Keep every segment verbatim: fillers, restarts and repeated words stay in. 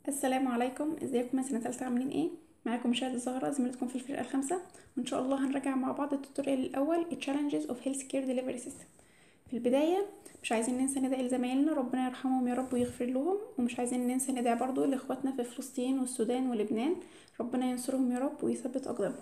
السلام عليكم، ازيكم يا سنة تالتة؟ عاملين ايه؟ معاكم شاهد الزهراء زميلتكم في الفرقة الخامسة، وان شاء الله هنراجع مع بعض التوتوريال الاول Challenges of Healthcare Delivery System. في البداية مش عايزين ننسى ندعي لزمايلنا ربنا يرحمهم يا رب ويغفر لهم، ومش عايزين ننسى ندعي برضو لاخواتنا في فلسطين والسودان ولبنان ربنا ينصرهم يا رب ويثبت اقدامهم.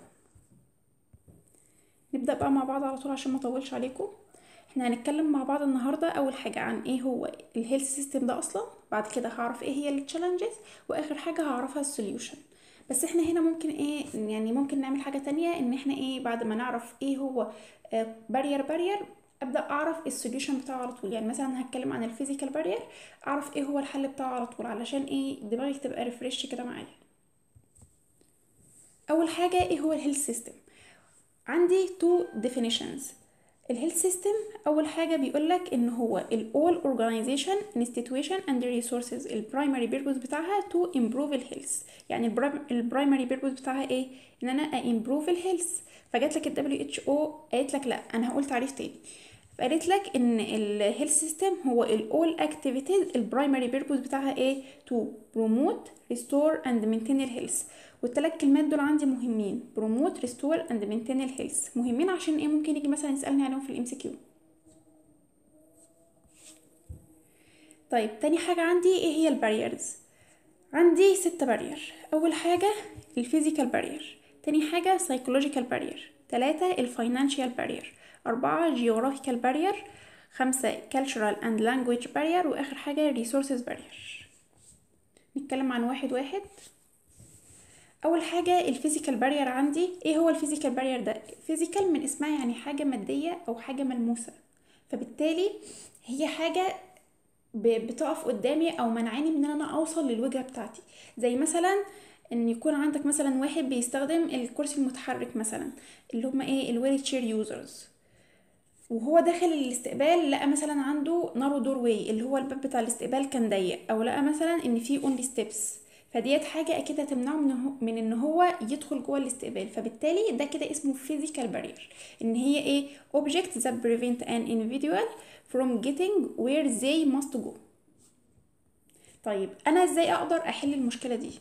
نبدأ بقى مع بعض على طول عشان ما اطولش عليكم. احنا هنتكلم مع بعض النهارده اول حاجه عن ايه هو الهيلث سيستم ده اصلا، بعد كده هعرف ايه هي التشالنجز، واخر حاجه هعرفها السوليوشن. بس احنا هنا ممكن ايه، يعني ممكن نعمل حاجه تانية، ان احنا ايه بعد ما نعرف ايه هو بارير بارير ابدا اعرف السوليوشن بتاعه على طول. يعني مثلا هتكلم عن الفيزيكال بارير، اعرف ايه هو الحل بتاعه على طول علشان ايه دماغي تبقى ريفريش كده معايا. اول حاجه ايه هو الهيلث سيستم؟ عندي two definitions. الهيلث سيستم اول حاجه بيقولك ان هو ال all organization institution and resources البرايمري purpose بتاعها to improve الهيلث. يعني البرايمري purpose بتاعها ايه؟ ان انا improve الهيلث. فجات لك ال دبليو اتش او قالت لك لا، انا هقول تعريف تاني. فقالت لك ان الهيلث سيستم هو ال all activities البرايمري purpose بتاعها ايه؟ to promote restore and maintain الهيلث. والثلاث كلمات دول عندي مهمين، promote restore and maintain الهيلث، مهمين عشان ايه؟ ممكن يجي مثلا يسألني عليهم في الام سي كيو. طيب تاني حاجة عندي ايه هي الباريرز؟ عندي ستة بارير. اول حاجة الفيزيكال بارير، تاني حاجة psychological بارير، تلاتة الفاينانشال بارير، أربعة geographical بارير، خمسة cultural and language بارير، واخر حاجة resources بارير. نتكلم عن واحد واحد. اول حاجه الفيزيكال بارير عندي، ايه هو الفيزيكال بارير ده؟ فيزيكال من اسمها يعني حاجه ماديه او حاجه ملموسه، فبالتالي هي حاجه بتقف قدامي او منعاني من ان انا اوصل للوجهه بتاعتي. زي مثلا ان يكون عندك مثلا واحد بيستخدم الكرسي المتحرك مثلا، اللي هم ايه الويل تشير يوزرز، وهو داخل الاستقبال لقى مثلا عنده نارو دور واي اللي هو الباب بتاع الاستقبال كان ضيق، او لقى مثلا ان في اونلي ستيبس، فديت حاجه اكيد هتمنعه من هو من ان هو يدخل جوه الاستقبال. فبالتالي ده كده اسمه physical barrier، ان هي ايه object that prevent an individual from getting where they must go. طيب انا ازاي اقدر احل المشكله دي؟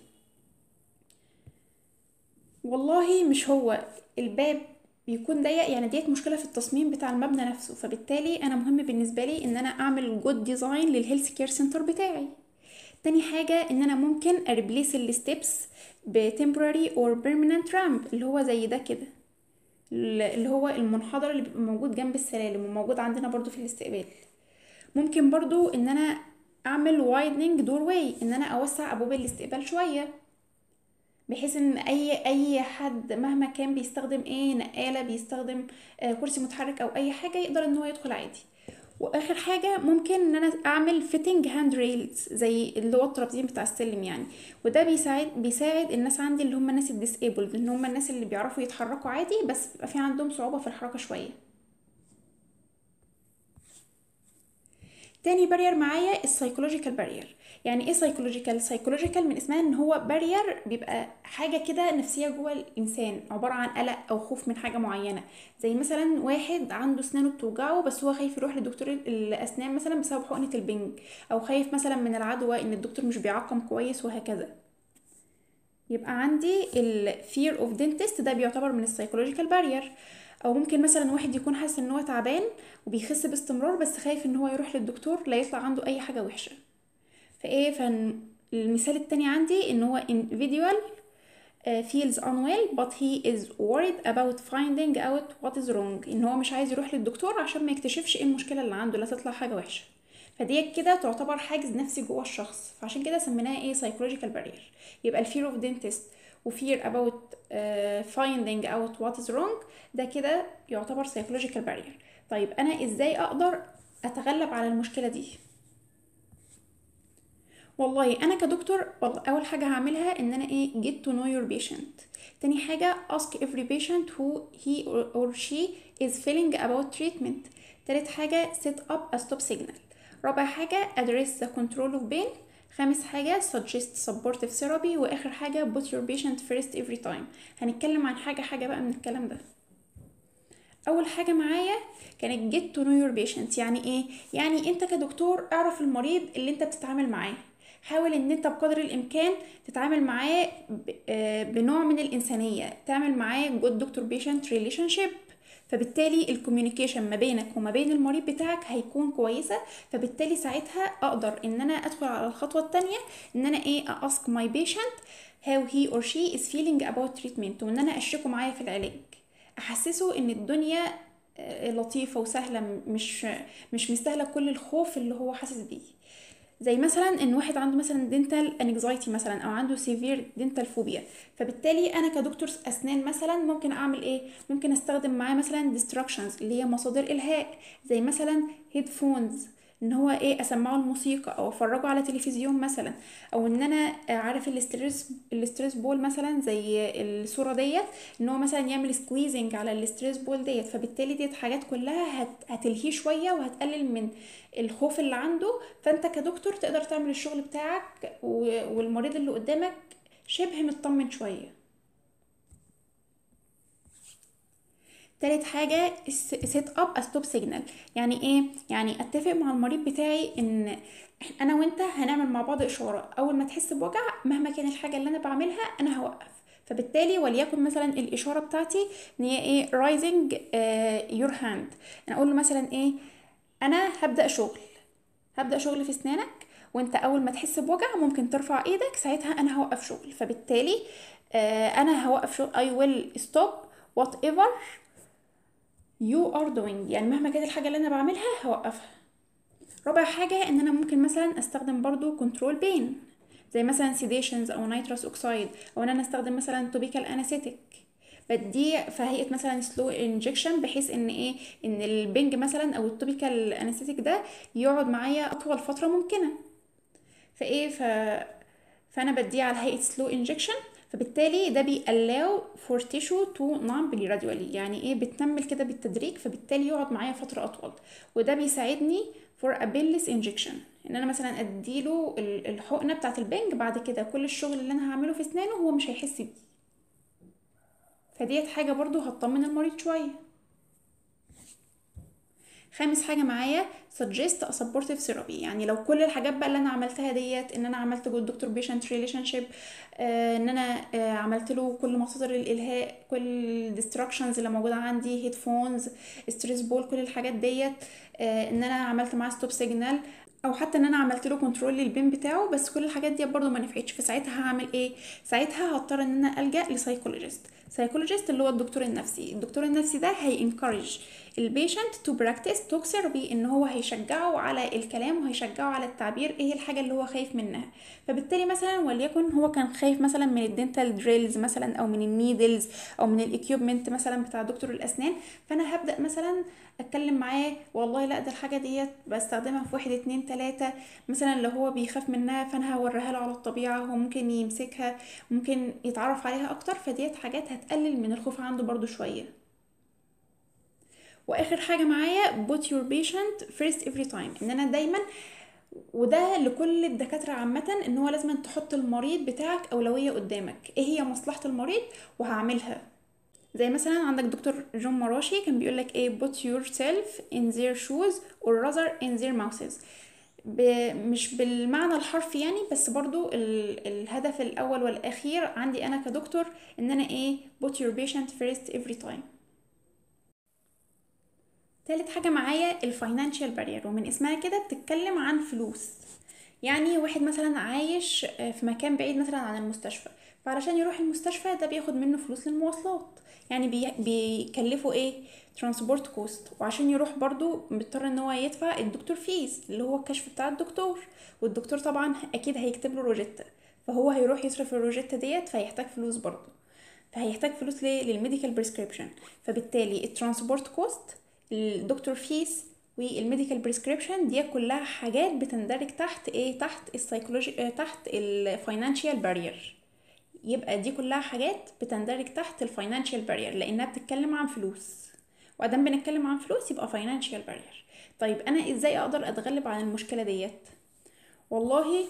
والله مش هو الباب بيكون ضيق يعني ديت مشكله في التصميم بتاع المبنى نفسه، فبالتالي انا مهم بالنسبه لي ان انا اعمل جود ديزاين للهيلث كير سنتر بتاعي. تاني حاجه ان انا ممكن اريبليس الستبس بتمبراري اور بيرمننت رامب، اللي هو زي ده كده، اللي هو المنحدر اللي بيبقى موجود جنب السلالم وموجود عندنا برضو في الاستقبال. ممكن برضو ان انا اعمل وايدنينج دور واي، ان انا اوسع ابواب الاستقبال شويه، بحيث ان اي اي حد مهما كان بيستخدم ايه نقاله، بيستخدم آه كرسي متحرك او اي حاجه، يقدر ان هو يدخل عادي. واخر حاجه ممكن ان انا اعمل فيتنج هاند ريلز زي اللي هو الترابزين بتاع السلم يعني، وده بيساعد بيساعد الناس عندي اللي هم الناس الديسيبلد، ان هم الناس اللي بيعرفوا يتحركوا عادي بس بيبقى في عندهم صعوبه في الحركه شويه. تاني بارير معايا السايكولوجيكال بارير. يعني ايه سايكولوجيكال؟ سايكولوجيكال من اسمها ان هو بارير بيبقى حاجه كده نفسيه جوه الانسان، عباره عن قلق او خوف من حاجه معينه. زي مثلا واحد عنده اسنانه بتوجعه بس هو خايف يروح لدكتور الاسنان مثلا بسبب حقنه البنج، او خايف مثلا من العدوى ان الدكتور مش بيعقم كويس وهكذا. يبقى عندي الفير اوف دينتست ده بيعتبر من السايكولوجيكال بارير. او ممكن مثلا واحد يكون حاسس ان هو تعبان وبيخس باستمرار بس خايف ان هو يروح للدكتور لا يطلع عنده اي حاجه وحشه. فايه فالمثال التاني عندي ان هو individual uh, feels unwell but he is worried about finding out what is wrong، ان هو مش عايز يروح للدكتور عشان ما يكتشفش ايه المشكله اللي عنده لا تطلع حاجه وحشه. فدي كده تعتبر حاجز نفسي جوه الشخص، فعشان كده سميناها ايه psychological barrier. يبقى الفير اوف dentist وفير about uh, finding out what is wrong ده كده يعتبر psychological barrier. طيب انا ازاي اقدر اتغلب على المشكله دي؟ والله انا كدكتور والله اول حاجه هعملها ان انا ايه get to know your patient. تاني حاجه ask every patient who he or she is feeling about treatment. تالت حاجه set up a stop signal. رابع حاجه address the control of pain. خامس حاجة suggest supportive therapy. واخر حاجة put your patient first every time. هنتكلم عن حاجة حاجة بقى من الكلام ده. اول حاجة معايا كانت get to know your patient. يعني ايه؟ يعني انت كدكتور اعرف المريض اللي انت بتتعامل معاه. حاول ان انت بقدر الامكان تتعامل معاه بنوع من الانسانيه، تعمل معاه جود دكتور بيشنت ريليشن شيب. فبالتالي الكوميونيكيشن ما بينك وما بين المريض بتاعك هيكون كويسه. فبالتالي ساعتها اقدر ان انا ادخل على الخطوه الثانيه، ان انا ايه ask my patient how he or she is feeling about treatment، وان انا اشركه معايا في العلاج، احسسه ان الدنيا لطيفه وسهله، مش مش مستاهله كل الخوف اللي هو حاسس بيه. زي مثلا ان واحد عنده مثلا دينتال انكزايتي مثلا، او عنده سيفير دينتال فوبيا، فبالتالي انا كدكتور اسنان مثلا ممكن اعمل ايه؟ ممكن استخدم معاه مثلا ديستراكشنز اللي هي مصادر الهاء، زي مثلا هيدفونز، ان هو ايه اسمعه الموسيقى او افرجه على تلفزيون مثلا، او ان انا عارف الاستريس الاستريس بول مثلا زي الصوره ديت، ان هو مثلا يعمل سكويزنج على الاستريس بول ديت. فبالتالي ديت حاجات كلها هت... هتلهيه شويه وهتقلل من الخوف اللي عنده. فانت كدكتور تقدر تعمل الشغل بتاعك والمريض اللي قدامك شبه مطمن شويه. تالت حاجة set up a stop signal. يعني ايه؟ يعني اتفق مع المريض بتاعي ان انا وانت هنعمل مع بعض اشارة، اول ما تحس بوجع مهما كان الحاجة اللي انا بعملها انا هوقف. فبالتالي وليكن مثلا الاشارة بتاعتي ان هي ايه raising uh, your hand، انا اقول له مثلا ايه، انا هبدأ شغل هبدأ شغل في اسنانك، وانت اول ما تحس بوجع ممكن ترفع ايدك، ساعتها انا هوقف شغل. فبالتالي آه انا هوقف شغل I will stop whatever you are doing، يعني مهما كانت الحاجة اللي انا بعملها هوقفها. رابع حاجة ان انا ممكن مثلا استخدم برضو كنترول بين، زي مثلا سيديشنز او نيتروس اوكسايد، او ان انا استخدم مثلا توبيكال انستيك، بدي في هيئه مثلا سلو انجكشن، بحيث ان ايه ان البنج مثلا او التوبيكال انستيك ده يقعد معايا اطول فتره ممكنه. فايه ف فانا بديه على هيئه سلو انجكشن، فبالتالي ده بيقلاو فور تيشو تو numb gradually، يعني ايه بتنمل كده بالتدريج، فبالتالي يقعد معايا فتره اطول. وده بيساعدني فور a painless injection، ان انا مثلا اديله الحقنه بتاعه البنج، بعد كده كل الشغل اللي انا هعمله في اسنانه هو مش هيحس بيه. فديت حاجه برضو هتطمن المريض شويه. خامس حاجه معايا suggest a supportive therapy. يعني لو كل الحاجات بقى اللي انا عملتها ديت، ان انا عملت جود دكتور بيشنت ريليشن شيب، ان انا آه عملت له كل مصادر الالهاء، كل الديستراكشنز اللي موجوده عندي، هيدفونز، ستريس بول، كل الحاجات ديت، آه ان انا عملت معاه ستوب سيجنال، او حتى ان انا عملت له كنترول للبين بتاعه، بس كل الحاجات دي برضو ما نفعتش. فساعتها هعمل ايه؟ ساعتها هضطر ان انا الجا لسايكولوجيست. سايكولوجيست اللي هو الدكتور النفسي. الدكتور النفسي ده هينكورج البيشنت تو براكتس توك ثيرابي، ان هو هيشجعه على الكلام وهيشجعه على التعبير ايه الحاجه اللي هو خايف منها. فبالتالي مثلا وليكن هو كان خايف مثلا من الدنتال دريلز مثلا، او من النيدلز، او من الاكيوبمنت مثلا بتاع دكتور الاسنان، فانا هبدا مثلا اتكلم معاه، والله لا ده الحاجه ديت بستخدمها في واحد اتنين تلاته مثلا. لو هو بيخاف منها فانا هوريها له على الطبيعه، هو ممكن يمسكها، ممكن يتعرف عليها اكتر، فديت حاجات هتقلل من الخوف عنده برضو شويه. واخر حاجه معايا put your patient first every time، ان انا دايما، وده لكل الدكاتره عامه، ان هو لازم تحط المريض بتاعك اولويه قدامك، ايه هي مصلحه المريض وهعملها. زي مثلا عندك دكتور جون مراشي كان بيقولك ايه put yourself in their shoes or rather in their mouths. ب... مش بالمعنى الحرفي يعني، بس برضو ال... الهدف الاول والاخير عندي انا كدكتور ان انا ايه put your patient first every time. تالت حاجة معايا الفاينانشال بارير، ومن اسمها كده بتتكلم عن فلوس. يعني واحد مثلا عايش في مكان بعيد مثلا عن المستشفى، فعلشان يروح المستشفى ده بياخد منه فلوس للمواصلات، يعني بي... بيكلفه ايه ترانسبورت كوست، وعشان يروح برضو بيضطر ان هو يدفع الدكتور فيز اللي هو الكشف بتاع الدكتور، والدكتور طبعا اكيد هيكتب له روجيتا، فهو هيروح يصرف الروجيتا ديت، فهيحتاج فلوس برضو، فهيحتاج فلوس ليه للميديكال بريسكريبشن. فبالتالي الترانسبورت كوست، الدكتور فيس، والميديكال بريسكريبشن دي كلها حاجات بتندرج تحت ايه تحت السايكولوجي تحت الفاينانشال بارير. يبقى دي كلها حاجات بتندرج تحت الفاينانشال بارير لانها بتتكلم عن فلوس، وادام بنتكلم عن فلوس يبقى فاينانشال بارير. طيب انا ازاي اقدر اتغلب عن المشكله ديت؟ والله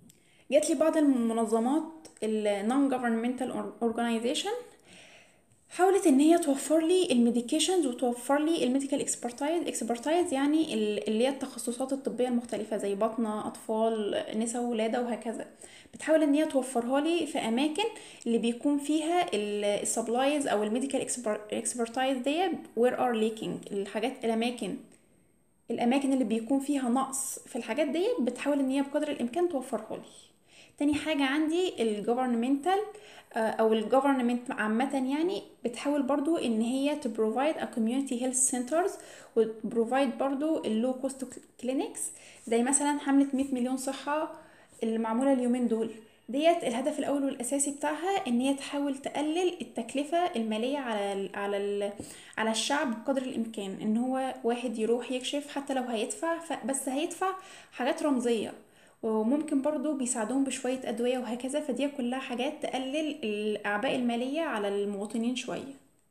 جات لي بعض المنظمات ال non governmental organization حاولت ان هي توفر لي الميديكيشنز وتوفر لي الميديكال اكسبرتايز اكسبرتايز يعني ال- اللي هي التخصصات الطبيه المختلفه زي بطنه، اطفال، نساء وولاده وهكذا. بتحاول ان هي توفرها لي في اماكن اللي بيكون فيها السبلايز او الميديكال اكسبرتايز دي وير ار ليكينج، الحاجات الاماكن الاماكن اللي بيكون فيها نقص في الحاجات دي بتحاول ان هي بقدر الامكان توفرها لي. تاني حاجة عندي الجوفرنمنتال او الجوفرنمنت عامة، يعني بتحاول برضو ان هي to provide a community health centers و provide برضو اللو كوست كلينكس، زي مثلا حملة مية مليون صحة اللي معمولة اليومين دول. ديت الهدف الاول والاساسي بتاعها ان هي تحاول تقلل التكلفة المالية على ال على ال على الشعب بقدر الامكان، ان هو واحد يروح يكشف حتى لو هيدفع ف- بس هيدفع حاجات رمزية، وممكن برضو بيساعدوهم بشوية أدوية وهكذا. فدي كلها حاجات تقلل الأعباء المالية على المواطنين شوية.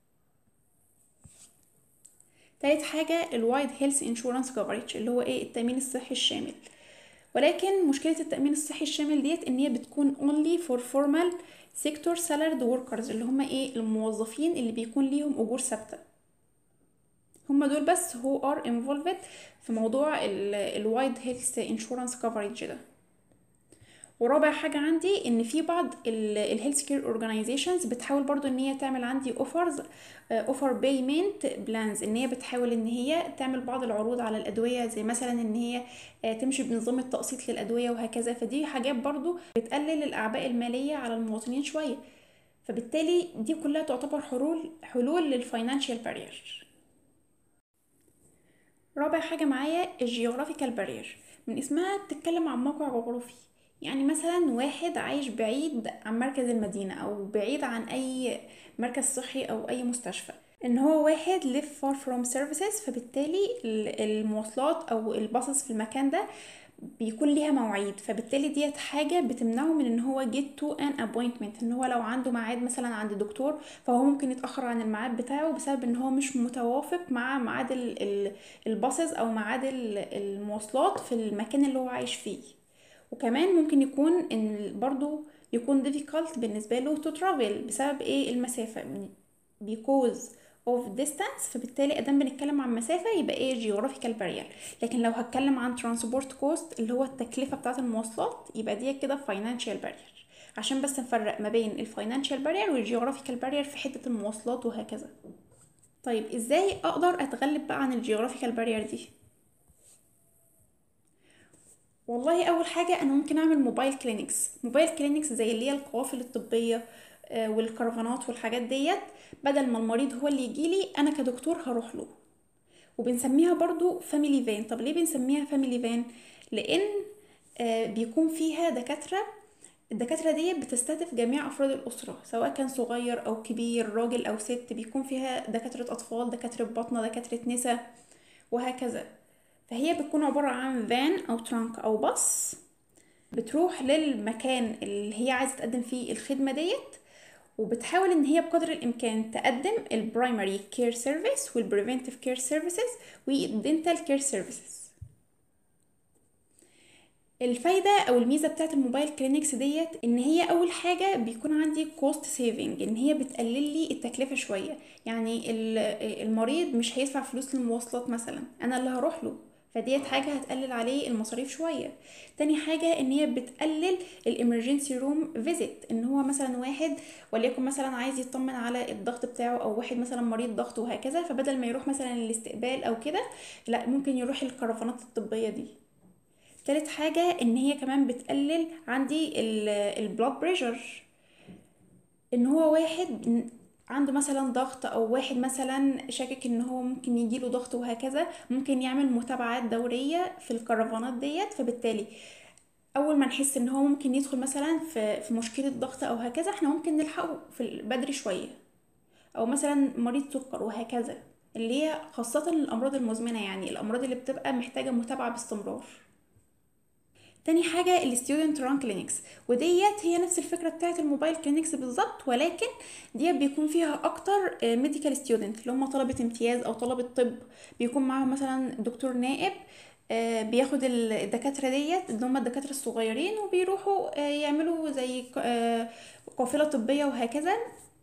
تالت حاجة الوايد هيلث انشورنس كفريج، اللي هو ايه التأمين الصحي الشامل. ولكن مشكلة التأمين الصحي الشامل ديت ان هي بتكون only for formal sector salaried workers، اللي هم ايه الموظفين اللي بيكون ليهم أجور ثابتة. هم دول بس who are involved في موضوع الوايد هيلث انشورنس كفريج ده. ورابع حاجة عندي ان في بعض الهيلث كير اورجانيزيشنز بتحاول برضو ان هي تعمل عندي اوفرز اوفر بيمنت بلانز، ان هي بتحاول ان هي تعمل بعض العروض على الادوية، زي مثلا ان هي آه، تمشي بنظام التقسيط للادوية وهكذا. فدي حاجات برضو بتقلل الاعباء المالية على المواطنين شوية. فبالتالي دي كلها تعتبر حلول حلول للفاينانشال بارير. رابع حاجة معايا الجيوغرافيكال بارير، من اسمها بتتكلم عن موقع جغرافي. يعني مثلا واحد عايش بعيد عن مركز المدينة أو بعيد عن أي مركز صحي أو أي مستشفى، ان هو واحد live far from services، فبالتالي ال- المواصلات او الباصص في المكان ده بيكون ليها مواعيد. فبالتالي ديت حاجة بتمنعه من ان هو get to an appointment، ان هو لو عنده ميعاد مثلا عند دكتور فهو ممكن يتأخر عن الميعاد بتاعه بسبب ان هو مش متوافق مع ميعاد ال- ال- الباصص او ميعاد ال- المواصلات في المكان اللي هو عايش فيه. وكمان ممكن يكون ان برضو يكون difficult بالنسبة له to travel بسبب ايه المسافة because of distance. فبالتالي ادام بنتكلم عن مسافة يبقى ايه geographical barrier. لكن لو هتكلم عن transport cost اللي هو التكلفة بتاعة المواصلات يبقى دي كده financial barrier، عشان بس نفرق ما بين الفاينانشال بارير والجيوغرافيكال بارير في حتة المواصلات وهكذا. طيب ازاي اقدر اتغلب بقى عن الجيوغرافيكال بارير دي؟ والله اول حاجه انا ممكن اعمل موبايل كلينكس موبايل كلينكس زي اللي هي القوافل الطبيه آه، والكرفانات والحاجات ديت. بدل ما المريض هو اللي يجيلي انا كدكتور هروح له. وبنسميها برضو فاميلي فان. طب ليه بنسميها فاميلي فان؟ لان آه، بيكون فيها دكاتره. الدكاتره دي بتستهدف جميع افراد الاسره سواء كان صغير او كبير، راجل او ست. بيكون فيها دكاتره اطفال، دكاتره بطنه، دكاتره نساء وهكذا. فهي بتكون عبارة عن فان أو ترانك أو باص بتروح للمكان اللي هي عايزة تقدم فيه الخدمة ديت، وبتحاول ان هي بقدر الامكان تقدم البرايمري كير سيرفيس والبريفنتيف كير سيرفيسز والدنتال كير سيرفيسز. الفايدة او الميزة بتاعت الموبايل كلينكس ديت ان هي اول حاجة بيكون عندي كوست سيفنج، ان هي بتقلل لي التكلفة شوية. يعني ال- المريض مش هيدفع فلوس للمواصلات مثلا، انا اللي هروح له. فديت حاجة هتقلل عليه المصاريف شوية. تاني حاجة ان هي بتقلل الامرجنسي روم فيزيت، ان هو مثلا واحد وليكن مثلا عايز يطمن على الضغط بتاعه، او واحد مثلا مريض ضغط وهكذا، فبدل ما يروح مثلا الاستقبال او كده لا ممكن يروح الكرفانات الطبية دي. تالت حاجة ان هي كمان بتقلل عندي البلاد بريشر، ان هو واحد عنده مثلا ضغط او واحد مثلا شاكك ان هو ممكن يجيله ضغط وهكذا، ممكن يعمل متابعات دورية في الكرفانات ديت. فبالتالي اول ما نحس ان هو ممكن يدخل مثلا في في مشكلة ضغط او هكذا احنا ممكن نلحقه في بدري شوية. او مثلا مريض سكر وهكذا، اللي هي خاصة الامراض المزمنة، يعني الامراض اللي بتبقى محتاجة متابعة باستمرار. تاني حاجة الستودنت ران كلينكس، وديت هي نفس الفكرة بتاعت الموبايل كلينكس بالظبط، ولكن ديت بيكون فيها اكتر ميديكال ستودنت اللي هم طلبة امتياز او طلبة طب. بيكون معاهم مثلا دكتور نائب آه، بياخد الدكاترة ديت اللي هم الدكاترة الصغيرين وبيروحوا آه، يعملوا زي ق- آه، قافلة طبية وهكذا.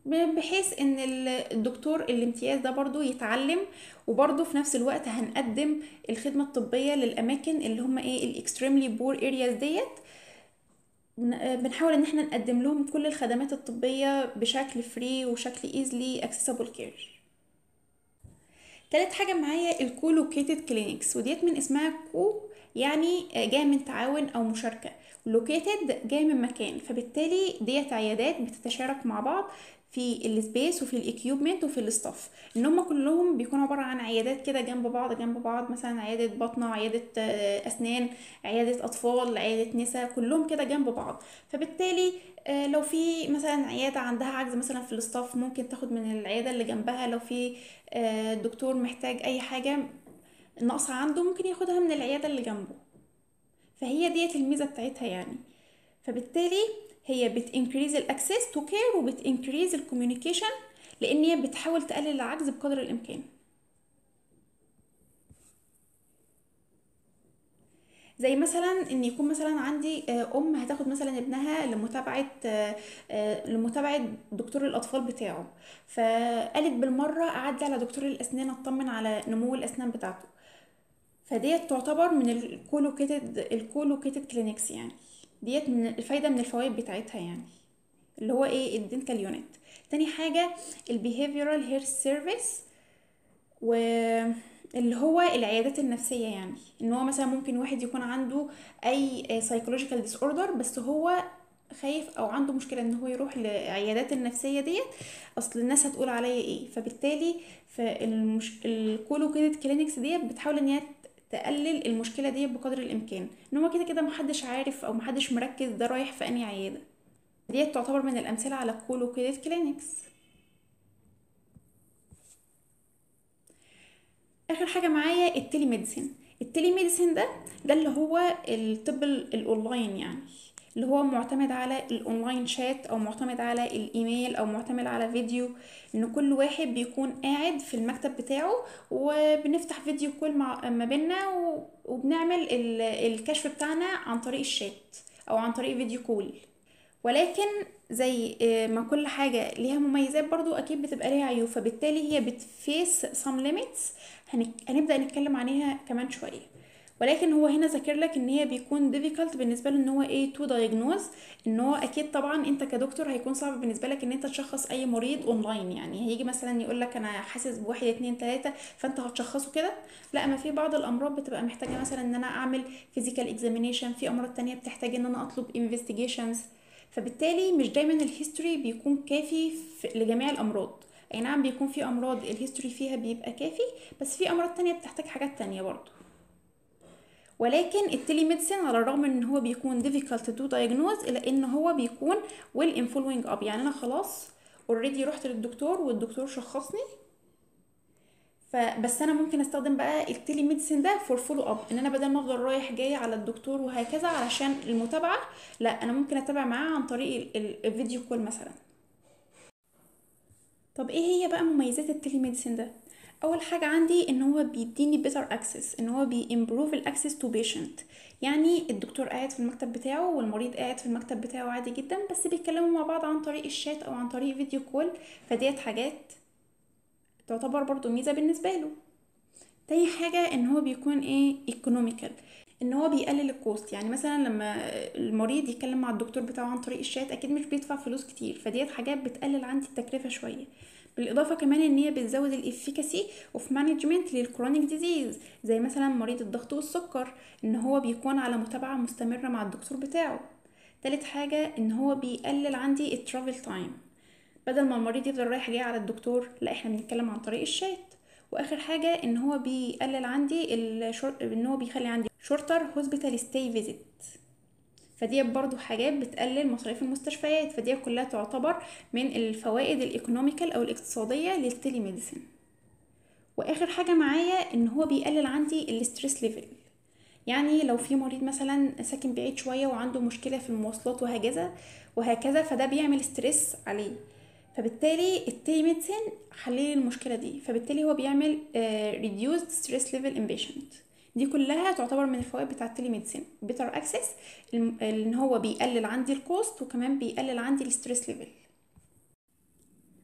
بحيث ان الدكتور الامتياز ده برضو يتعلم، وبرضو في نفس الوقت هنقدم الخدمة الطبية للأماكن اللي هم ايه الاكستريملي بور ارياز ديت. بنحاول ان احنا نقدم لهم كل الخدمات الطبية بشكل فري وشكل easily accessible care. تالت حاجة معايا الكولوكيتد كلينكس، وديت من اسمها كو يعني جاية من تعاون او مشاركة، لوكيتد جاي من مكان، فبالتالي ديت عيادات بتتشارك مع بعض في السبيس وفي الاكيوبمنت وفي الاستاف، ان هم كلهم بيكونوا عباره عن عيادات كده جنب بعض جنب بعض، مثلا عياده بطنه، عياده آه، اسنان، عياده اطفال، عياده نساء، كلهم كده جنب بعض. فبالتالي آه، لو في مثلا عياده عندها عجز مثلا في الاستاف، ممكن تاخد من العياده اللي جنبها. لو في آه، دكتور محتاج اي حاجه ناقصه عنده، ممكن ياخدها من العياده اللي جنبه. فهي ديت الميزه بتاعتها يعني. فبالتالي هي بتنكريز الاكسس تو كير وبتنكريز الكوميونيكيشن، لان هي بتحاول تقلل العجز بقدر الامكان. زي مثلا ان يكون مثلا عندي آه، ام هتاخد مثلا ابنها لمتابعه آه، آه، لمتابعه دكتور الاطفال بتاعه، فقالت بالمره اعدي على دكتور الاسنان اطمن على نمو الاسنان بتاعته. فديت تعتبر من الكولوكيتد الكولوكيتد كلينكس يعني. ديت من الفايده من الفوائد بتاعتها يعني، اللي هو ايه الدنتال يونت. تاني حاجه البيهيفيرال هيلث سيرفيس، واللي هو العيادات النفسيه، يعني ان هو مثلا ممكن واحد يكون عنده اي سايكولوجيكال ديس اوردر، بس هو خايف او عنده مشكله ان هو يروح لعيادات النفسيه ديت، اصل الناس هتقول عليا ايه. فبالتالي فالمش... الكولوكيتد كلينكس ديت بتحاول ان هي تقلل المشكله دي بقدر الامكان، ان هو كده كده محدش عارف او محدش مركز ده رايح في انهي عياده. ديت تعتبر من الامثله على الكولوكيتد كلينكس. اخر حاجه معايا التلي ميديسين. التلي ميديسين ده ده اللي هو الطب ال- الاونلاين يعني، اللي هو معتمد على الاونلاين شات، او معتمد على الايميل، او معتمد على فيديو. ان كل واحد بيكون قاعد في المكتب بتاعه، وبنفتح فيديو كول مع ما بيننا، و- وبنعمل ال- الكشف بتاعنا عن طريق الشات او عن طريق فيديو كول. ولكن زي آه، ما كل حاجة ليها مميزات، برضو أكيد بتبقى ليها عيوب، فبالتالي هي بتفيس some limits. هنك... هنبدأ نتكلم عليها كمان شوية. ولكن هو هنا ذاكر لك ان هي بيكون difficult بالنسبه له ان هو ايه to diagnose. ان هو اكيد طبعا انت كدكتور هيكون صعب بالنسبه لك ان انت تشخص اي مريض اونلاين، يعني هيجي مثلا يقول لك انا حاسس بواحد اتنين تلاته فانت هتشخصه كده. لا، ما في بعض الامراض بتبقى محتاجه مثلا ان انا اعمل physical examination، في امراض تانية بتحتاج ان انا اطلب investigations. فبالتالي مش دايما الهيستوري بيكون كافي في- لجميع الامراض. اي نعم بيكون في امراض الهيستوري فيها بيبقى كافي، بس في امراض تانية بتحتاج حاجات تانية برضو. ولكن التلي ميديسين على الرغم ان هو بيكون difficult to diagnose، الا ان هو بيكون well in following up. يعني انا خلاص اوريدي رحت للدكتور والدكتور شخصني، فبس انا ممكن استخدم بقى التلي ميديسين ده فور فولو اب، ان انا بدل ما افضل رايح جاي على الدكتور وهكذا علشان المتابعه، لا انا ممكن اتابع معاه عن طريق ال- ال- الفيديو كول مثلا. طب ايه هي بقى مميزات التلي ميديسين ده؟ اول حاجه عندي ان هو بيديني بيتر اكسس، ان هو بيمبروف الاكسس تو بيشنت. يعني الدكتور قاعد في المكتب بتاعه والمريض قاعد في المكتب بتاعه عادي جدا، بس بيتكلموا مع بعض عن طريق الشات او عن طريق فيديو كول. فديت حاجات تعتبر برضو ميزه بالنسبه له. تاني حاجه ان هو بيكون ايه ايكونوميكال، ان هو بيقلل الكوست. يعني مثلا لما المريض يتكلم مع الدكتور بتاعه عن طريق الشات اكيد مش بيدفع فلوس كتير، فديت حاجات بتقلل عندي التكلفه شويه. بالاضافه كمان ان هي بتزود الافيكاسي اوف مانجمنت للكرونيك ديزيز، زي مثلا مريض الضغط والسكر، ان هو بيكون على متابعه مستمره مع الدكتور بتاعه. تالت حاجه ان هو بيقلل عندي الترافل تايم، بدل ما المريض يفضل رايح جاي على الدكتور، لا احنا بنتكلم عن طريق الشات. واخر حاجه ان هو بيقلل عندي الشور... ان هو بيخلي عندي شورتر هوسبيتال ستاي فيزيت. فدي برضو حاجات بتقلل مصاريف المستشفيات، فدي كلها تعتبر من الفوائد الايكونوميكال او الاقتصاديه للتيلي ميديسين. واخر حاجه معايا ان هو بيقلل عندي الاستريس ليفل. يعني لو في مريض مثلا ساكن بعيد شويه وعنده مشكله في المواصلات وهكذا وهكذا، فده بيعمل ستريس عليه. فبالتالي التيلي ميديسين حلل المشكله دي، فبالتالي هو بيعمل reduced stress level in patient. دي كلها تعتبر من الفوائد بتاعه التيلي ميديسين. بيتر اكسس، ان هو بيقلل عندي الكوست، وكمان بيقلل عندي الستريس ليفل.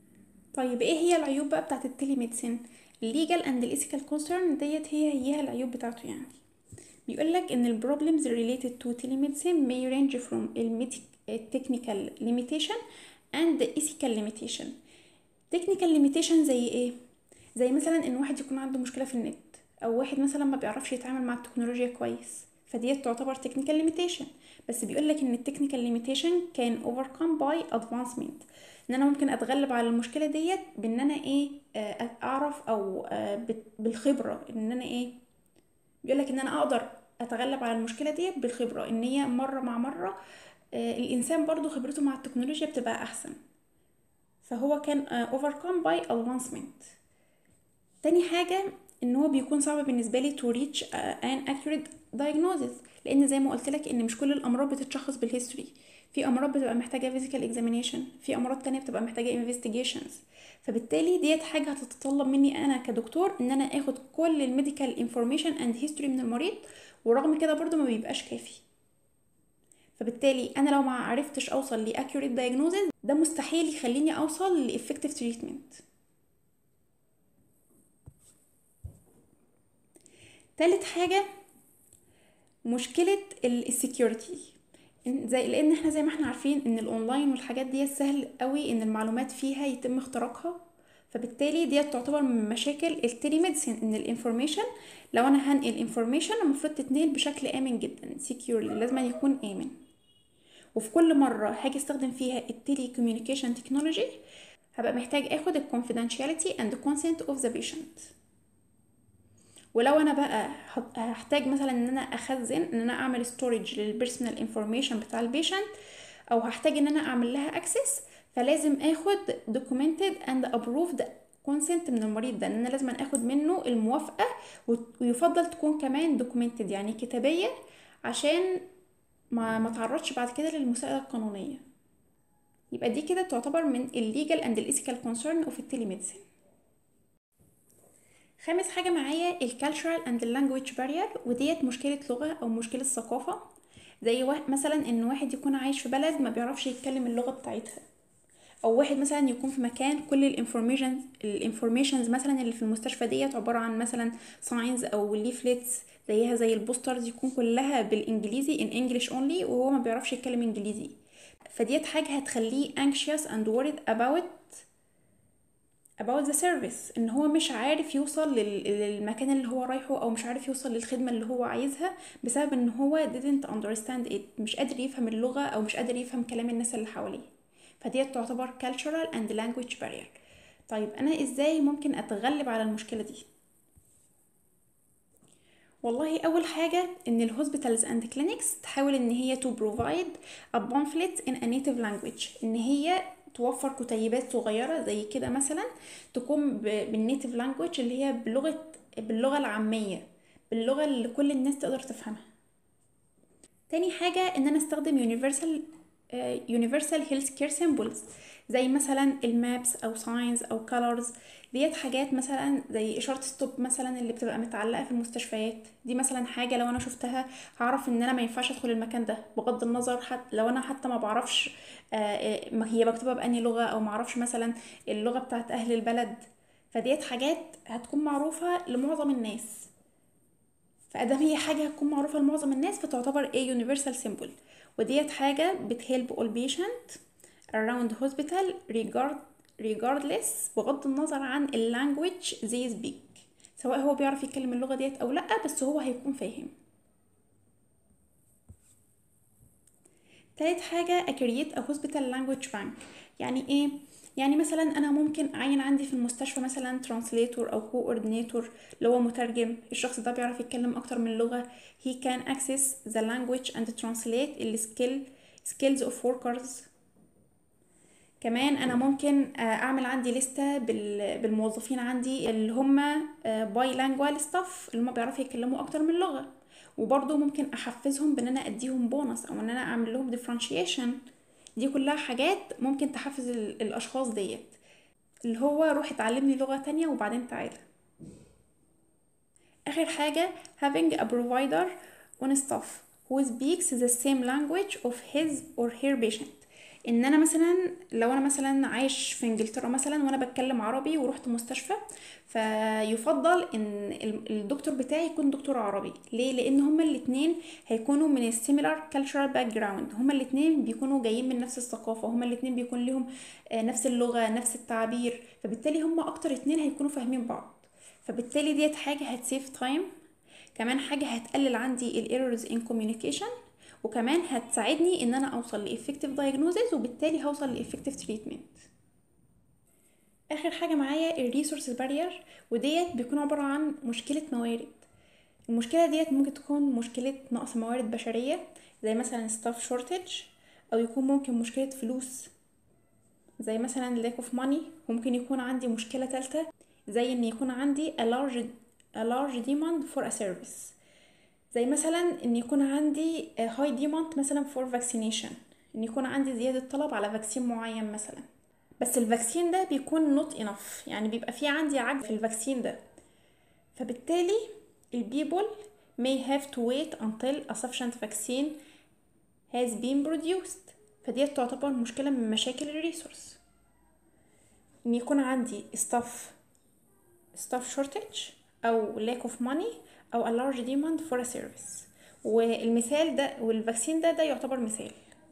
طيب ايه هي العيوب بقى بتاعت التيلي ميديسين؟ الليجال اند الايثيكال كونسيرن ديت هي هي العيوب بتاعته. يعني بيقول لك ان ال problems related to telemedicine may range from ال technical limitation and the ethical limitation. technical limitation زي ايه؟ زي مثلا ان واحد يكون عنده مشكلة في النت، او واحد مثلا ما بيعرفش يتعامل مع التكنولوجيا كويس، فديت تعتبر technical limitation. بس بيقول لك ان ال technical limitation can overcome by advancement، ان انا ممكن اتغلب على المشكلة ديت بان انا ايه، آه، اعرف او آه، بت- بالخبرة ان انا ايه، بيقول لك ان انا اقدر اتغلب على المشكله دي بالخبره، ان هي مره مع مره آه، الانسان برضو خبرته مع التكنولوجيا بتبقى احسن، فهو كان آه، overcome by advancement. تاني حاجه ان هو بيكون صعب بالنسبه لي to reach uh, an accurate diagnosis، لان زي ما قلت لك ان مش كل الامراض بتتشخص بالهيستوري، في امراض بتبقى محتاجه physical examination، في امراض تانية بتبقى محتاجه investigations. فبالتالي ديت حاجه هتتطلب مني انا كدكتور ان انا اخد كل الميديكال انفورميشن اند هيستوري من المريض، ورغم كده برضو ما بيبقاش كافي. فبالتالي انا لو ما عرفتش اوصل ل accurate diagnosis ده مستحيل يخليني اوصل ل effective treatment. تالت حاجه مشكله السكيورتي، زي لان احنا زي ما احنا عارفين ان الاونلاين والحاجات دي سهل قوي ان المعلومات فيها يتم اختراقها، فبالتالي دي تعتبر من مشاكل التيلي ميديسين، ان الانفورميشن لو انا هنقل انفورميشن المفروض تتنقل بشكل امن جدا سكيورلي، لازم يكون امن. وفي كل مره هاجي استخدم فيها التيلي كوميونيكيشن تكنولوجي هبقى محتاج اخد الكونفيدنشاليتي اند كونسنت اوف ذا بيشنت. ولو انا بقى هحتاج مثلا ان انا اخزن ان انا اعمل ستورج للبيرسونال انفورميشن بتاع البيشنت، او هحتاج ان انا اعمل لها اكسس، فلازم اخد documented and approved consent من المريض ده، ان انا لازم اخد منه الموافقة، ويفضل تكون كمان documented يعني كتابية، عشان ما ما تعرضش بعد كده للمساءلة القانونية. يبقى دي كده تعتبر من illegal and ethical concern of التليميديسين. خامس حاجة معايا الكالتشرال اند اللانجويج بارير، وديت مشكلة لغة او مشكلة ثقافة. زي واحد مثلا ان واحد يكون عايش في بلد ما بيعرفش يتكلم اللغة بتاعتها، او واحد مثلا يكون في مكان كل الانفورميشن الانفورميشنز مثلا اللي في المستشفى ديت عبارة عن مثلا ساينز او ليفلتس زيها زي البوسترز، يكون كلها بالانجليزي in English only وهو ما بيعرفش يتكلم انجليزي. فديت حاجة هتخليه anxious and worried about about the service، ان هو مش عارف يوصل لل- للمكان اللي هو رايحه، او مش عارف يوصل للخدمة اللي هو عايزها بسبب ان هو didn't understand it، مش قادر يفهم اللغة او مش قادر يفهم كلام الناس اللي حواليه. فديت تعتبر cultural and language barrier. طيب انا ازاي ممكن اتغلب على المشكلة دي؟ والله اول حاجة ان الهوسبيتالز اند كلينكس تحاول ان هي to provide a pamphlet in a native language، ان هي توفر كتيبات صغيرة زي كده مثلا تكون بالنيتيف لانجويج اللي هي بلغة باللغة العامية، باللغة اللي كل الناس تقدر تفهمها. تاني حاجة ان انا استخدم universal آه، universal health care symbols زي مثلا المابس او ساينز او colors. ديت حاجات مثلا زي اشارة ستوب مثلا اللي بتبقى متعلقة في المستشفيات، دي مثلا حاجة لو انا شفتها هعرف ان انا ما ينفعش ادخل المكان ده، بغض النظر حتى لو انا حتى ما بعرفش آه، آه، ما هي مكتوبة بأني لغة، او ما اعرفش مثلا اللغة بتاعت اهل البلد. فديت حاجات هتكون معروفة لمعظم الناس، فادام هي حاجه هتكون معروفه لمعظم الناس فتعتبر a universal symbol. وديت حاجه بتهلب all patient around hospital regard regardless بغض النظر عن اللانجوج they speak، سواء هو بيعرف يتكلم اللغه ديت او لا، بس هو هيكون فاهم. تالت حاجة a create a hospital language bank. يعني ايه؟ يعني مثلا انا ممكن اعين عندي في المستشفى مثلا translator او coordinator اللي هو مترجم، الشخص ده بيعرف يتكلم اكتر من لغة، he can access the language and translate ال skill skills of workers. كمان انا ممكن آه، اعمل عندي لستة بال- بالموظفين عندي اللي هم bilingual staff اللي هم بيعرفوا يتكلموا اكتر من لغة، وبرضه ممكن احفزهم بان انا اديهم بونص او ان انا اعمل لهم differentiation. دي كلها حاجات ممكن تحفز ال- الاشخاص ديت، اللي هو روح اتعلمني لغة تانية وبعدين تعالى. اخر حاجة having a provider on staff who speaks the same language of his or her patient. ان انا مثلا لو انا مثلا عايش في انجلترا مثلا وانا بتكلم عربي ورحت مستشفى، فيفضل ان ال- الدكتور بتاعي يكون دكتور عربي. ليه؟ لان هما الاتنين هيكونوا من السيميلار كالتشرال باك جراوند، هما الاتنين بيكونوا جايين من نفس الثقافه، هما الاتنين بيكون لهم آه، نفس اللغه نفس التعبير، فبالتالي هما اكتر اتنين هيكونوا فاهمين بعض. فبالتالي ديت حاجه هتسيف تايم، كمان حاجة هتقلل عندي ال errors in communication، وكمان هتساعدني ان انا اوصل ل effective diagnosis، وبالتالي هوصل ل effective treatment. اخر حاجة معايا ال resource barrier، وديت بيكون عبارة عن مشكلة موارد. المشكلة ديت ممكن تكون مشكلة نقص موارد بشرية زي مثلا staff shortage، او يكون ممكن مشكلة فلوس زي مثلا lack of money. وممكن يكون عندي مشكلة تالتة زي ان يكون عندي a large, a large demand for a service، زي مثلا ان يكون عندي هاي ديماند مثلا فور فاكسينيشن، ان يكون عندي زيادة طلب على فاكسين معين مثلا، بس الفاكسين ده بيكون نوت انف، يعني بيبقى فيه عندي عجز في الفاكسين ده. فبالتالي البيبول may have to wait until a sufficient vaccine has been produced. فدي تعتبر مشكلة من مشاكل الريسورس، ان يكون عندي staff staff shortage او lack of money او a large demand for a service. والمثال ده والفاكسين ده ده يعتبر مثال.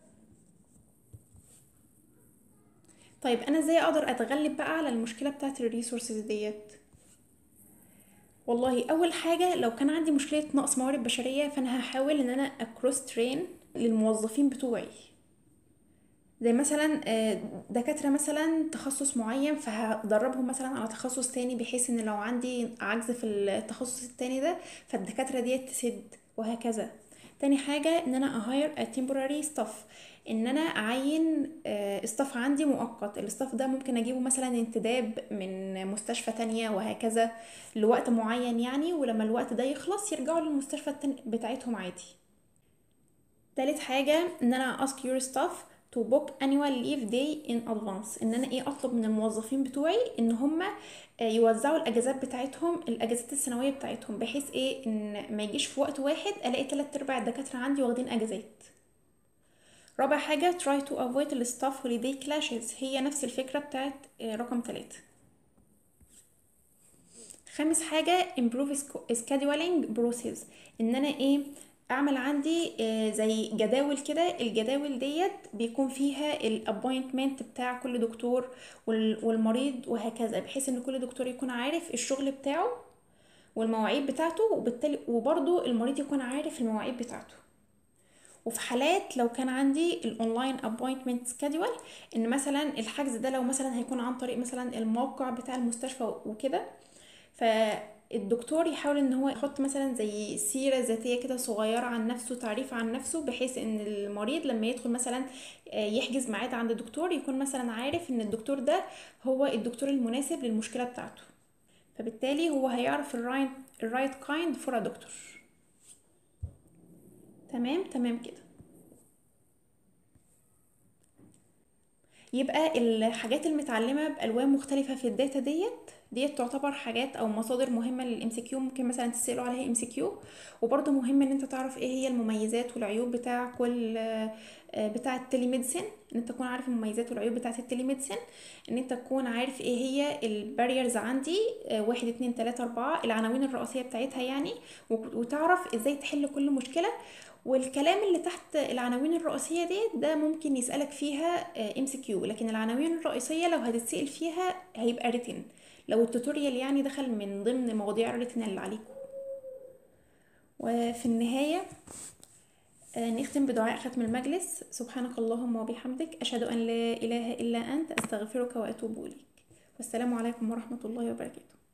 طيب انا ازاي اقدر اتغلب بقى على المشكله بتاعه الريسورسز ديت؟ والله اول حاجه لو كان عندي مشكله نقص موارد بشريه، فانا هحاول ان انا اكروس ترين للموظفين بتوعي، زي مثلا آه، دكاتره مثلا تخصص معين، فهدربهم مثلا على تخصص تاني، بحيث ان لو عندي عجز في التخصص التاني ده فالدكاتره ديت تسد، وهكذا. تاني حاجة ان انا اهاير a temporary staff، ان انا اعين استاف عندي مؤقت. الاستاف ده ممكن اجيبه مثلا انتداب من مستشفى تانية وهكذا لوقت معين يعني، ولما الوقت ده يخلص يرجعوا للمستشفى التانية بتاعتهم عادي. تالت حاجة ان انا ask your staff to book annual leave day in advance، ان انا ايه اطلب من الموظفين بتوعي ان هم يوزعوا الاجازات بتاعتهم، الاجازات السنوية بتاعتهم، بحيث ايه ان ما يجيش في وقت واحد الاقي تلات ارباع الدكاترة عندي واخدين اجازات. رابع حاجة try to avoid the staff holiday clashes، هي نفس الفكرة بتاعت رقم ثلاثة. خامس حاجة improve scheduling process، ان انا ايه اعمل عندي زي جداول كده، الجداول ديت بيكون فيها الابوينتمنت بتاع كل دكتور والمريض وهكذا، بحيث ان كل دكتور يكون عارف الشغل بتاعه والمواعيد بتاعته، وبالتالي وبرضه المريض يكون عارف المواعيد بتاعته. وفي حالات لو كان عندي الاونلاين ابوينتمنت سكادول، ان مثلا الحجز ده لو مثلا هيكون عن طريق مثلا الموقع بتاع المستشفى وكده، فالدكتور يحاول ان هو يحط مثلا زي سيرة ذاتية كده صغيرة عن نفسه، تعريف عن نفسه، بحيث ان المريض لما يدخل مثلا يحجز ميعاد عند الدكتور يكون مثلا عارف ان الدكتور ده هو الدكتور المناسب للمشكلة بتاعته، فبالتالي هو هيعرف الرايت الرايت كايند فور دكتور. تمام تمام كده. يبقى الحاجات المتعلمة بألوان مختلفة في الداتا ديت ديت تعتبر حاجات او مصادر مهمة للام سي كيو، ممكن مثلا تسألوا عليها ام سي كيو. وبرضه مهم ان انت تعرف ايه هي المميزات والعيوب بتاع كل بتاع التليميدسين، ان انت تكون عارف المميزات والعيوب بتاعه التليميدسين، ان انت تكون عارف ايه هي الباريرز عندي واحد اتنين تلاتة اربعة، العناوين الرئيسية بتاعتها يعني، وتعرف ازاي تحل كل مشكلة. والكلام اللي تحت العناوين الرئيسية ديت ده ممكن يسألك فيها ام سي كيو، لكن العناوين الرئيسية لو هتتسأل فيها هيبقى ريتن، لو التوتوريال يعني دخل من ضمن مواضيع الريتن اللي عليكم. وفي النهاية نختم بدعاء ختم المجلس. سبحانك اللهم وبحمدك، أشهد أن لا إله إلا أنت، أستغفرك وأتوب إليك. والسلام عليكم ورحمة الله وبركاته.